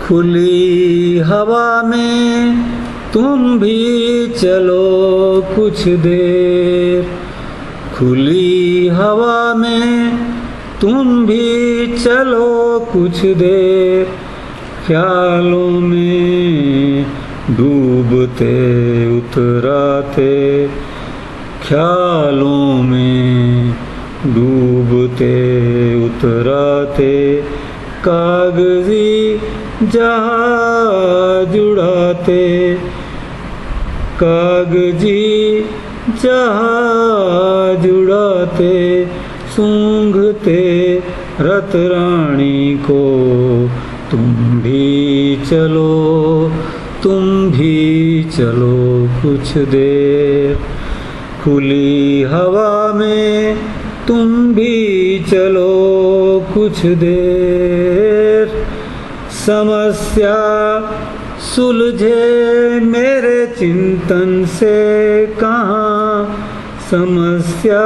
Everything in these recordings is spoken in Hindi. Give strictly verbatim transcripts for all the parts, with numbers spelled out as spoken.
खुली हवा में तुम भी चलो कुछ देर, खुली हवा में तुम भी चलो कुछ देर, ख्यालों में डूबते उतराते, ख्यालों में डूबते उतराते, कागजी जहाज उड़ाते, कागजी जहाज उड़ाते, सूंघते रत रानी को तुम भी चलो, तुम भी चलो कुछ देर, खुली हवा में तुम भी चलो कुछ देर। समस्या सुलझे मेरे चिंतन से कहाँ, समस्या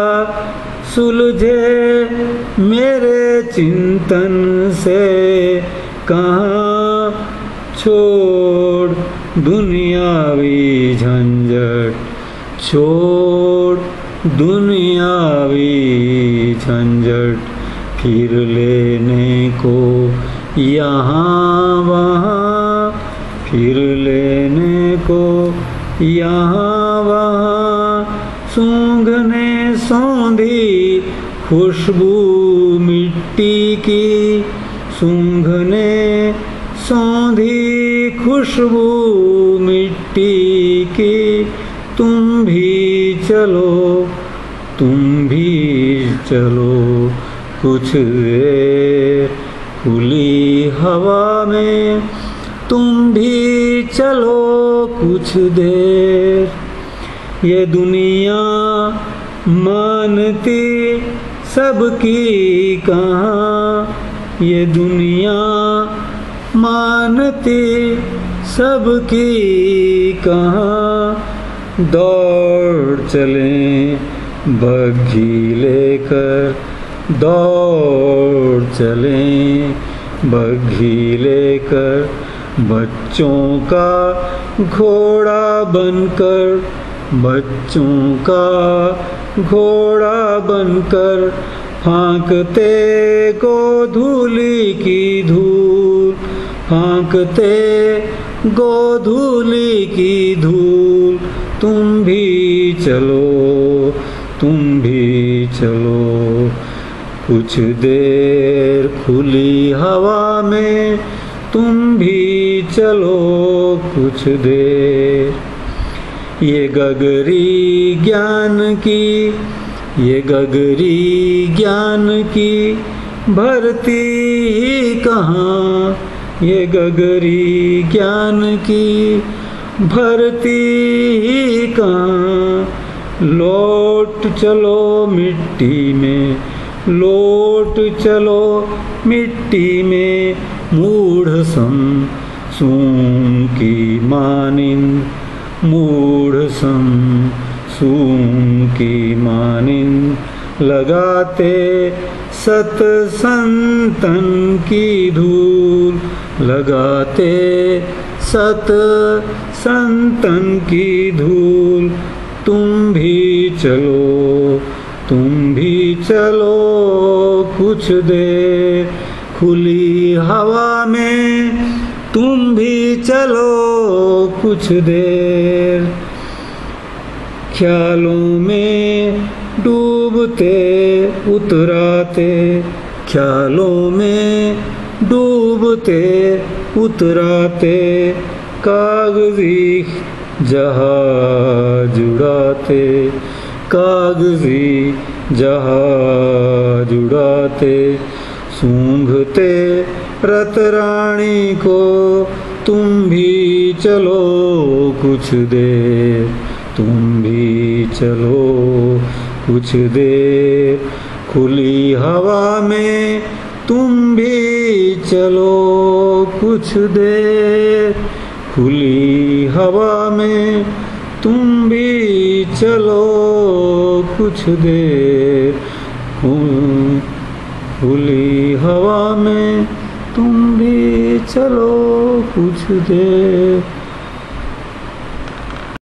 सुलझे मेरे चिंतन से कहाँ, छोड़ दुनियावी झंझट, छोड़ दुनियावी झंझट, फिर लेने को यहाँ वहाँ, फिर लेने को यहाँ वहाँ, सूंघने सौंधी खुशबू मिट्टी की, सूंघने सौंधी खुशबू मिट्टी की, तुम भी चलो, तुम भी चलो कुछ देर, खुली हवा में तुम भी चलो कुछ देर। ये दुनिया मानती सबकी कहाँ, ये दुनिया मानती सबकी कहाँ, दौड़ चलें बग्घी लेकर, दौड़ चलें बग्घी लेकर, बच्चों का घोड़ा बनकर, बच्चों का घोड़ा बनकर, फांकते गोधूली की धूल, फांकते गोधूली की धूल, तुम भी चलो, तुम भी चलो कुछ देर, खुली हवा में तुम भी चलो कुछ देर। ये गगरी ज्ञान की, ये गगरी ज्ञान की भरती ही कहाँ, ये गगरी ज्ञान की भरती ही कहाँ, लौट चलो मिट्टी में, लौट चलो मिट्टी में, मूढ़ सम सूं की मानिंद, मूढ़ सम सूं की मानिंद, लगाते सत संतन की धूल, लगाते सत संतन की धूल, तुम भी चलो, तुम भी चलो कुछ देर, खुली हवा में तुम भी चलो कुछ देर, ख्यालों में डूबते उतराते, ख्यालों में डूबते उतराते, कागजी जहाज उड़ाते, कागजी जहाज उड़ाते, सूंघते रत रानी को तुम भी चलो कुछ देर, तुम भी चलो कुछ देर, खुली हवा में तुम भी चलो कुछ देर, खुली हवा में तुम भी चलो कुछ देर, खुली हवा में तुम भी चलो कुछ देर।